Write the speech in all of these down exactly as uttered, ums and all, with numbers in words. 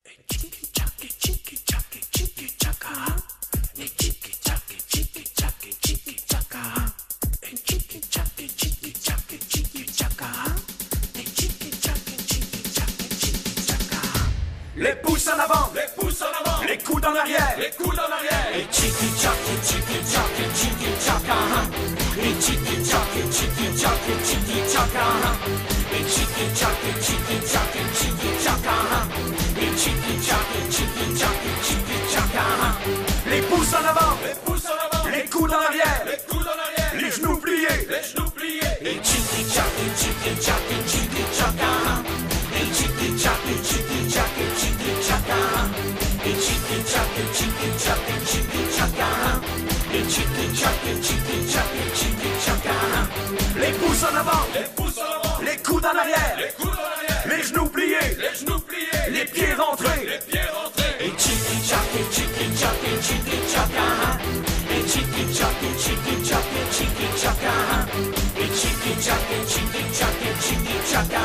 Les pouces en avant, les pouces en avant, les coudes en arrière, les coudes en arrière. Et chiki chaki chiki chaki chiki chaka. Et chiki chaki chiki chaki chiki chaka. Et chiki chaki chiki chaki chiki chaka. Et chiki chaki chiki chaki chiki chaka. Les pouces en avant, les pouces en avant, les coudes en arrière, les coudes en arrière, les genoux pliés, les genoux pliés. Et chiki chaki chiki chaki chiki chaka. Et chiki chaki chiki chaki chiki chaka. Et chiki chaki chiki chaki chiki chaka. Et chiki chaki chiki chaki chiki chaka. Les pouces en avant, les pouces en avant, les coudes en arrière, les coudes en arrière, les genoux pliés, les genoux pliés, les pieds rentrés, les pieds rentrés. Et chiki chaki chiki chaki chiki chaka. Et chiki chaki chiki chaki chiki chaka. Et chiki chaki chiki chaki chiki chaka.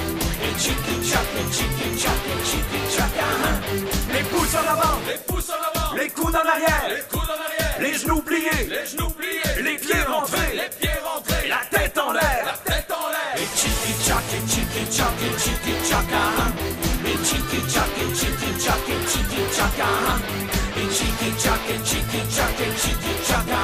Et chiki chaki chiki chaki chiki chaka. Les pouces en avant, Les pouces en avant, les coudes en arrière, les coudes en arrière, les genoux pliés, les genoux pliés, les pieds rentrés, les pieds rentrés, la tête en la l'air. tête en l'air. Et chiki chaki chiki chaki chiki chaka. Et chiki chaki chiki chaki chiki chaka. Et chiki chaki chiki chaki chiki chaka.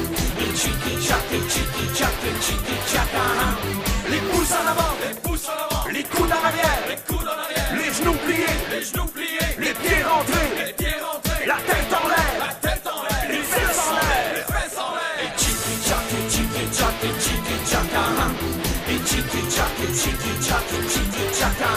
Et chiki chaki chiki chaki chiki chaka. Les pouces en avant, Les pouces en avant, les coudes en arrière, les coudes en arrière, les genoux pliés, les genoux pliés, les pieds rentrés, les pieds rentrés, la tête en l'air, la tête en l'air, les fesses en l'air. les fesses en l'air. Et chiki chaki chiki chaki chiki chaka. Et chiki chaki chiki chaki chiki chaka.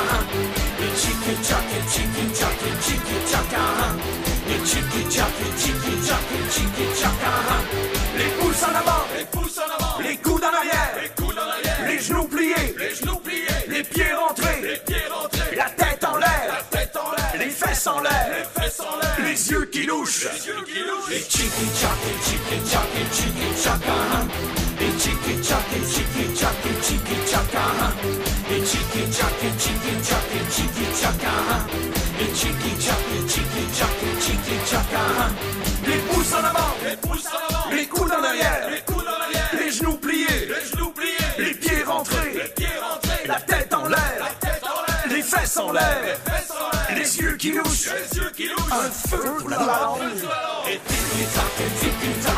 Et chiki chaki chiki chaki chiki chaka. Et chiki chaki chiki chaki chiki chaka. Les pouces en avant, Les pouces en avant, les coudes en arrière, les coudes en arrière, les genoux pliés, les genoux pliés, les pieds rentrés, les pieds rentrés, la tête en la l'air, tête en l'air, les fesses en l'air, les fesses en l'air, les yeux qui louchent. les yeux qui louchent. Et chiki chaki chiki chaki chiki chaka. Et chiki chaki chiki chaki chiki chaka. Et chiki chaki chiki chaki chiki chaka. Et chiki chaki chiki chaki chiki chaka. Les pouces en avant, Les pouces en avant, les coudes en arrière, les coudes en arrière, les genoux pliés, les genoux pliés, les pieds rentrés, les pieds rentrés, la tête en l'air, la tête en l'air, les fesses en l'air, les fesses en l'air, les yeux qui louchent. les yeux qui louchent. Un feu pour la ballon. Feu sous la lampe. Et tiki-taka, tiki-taka.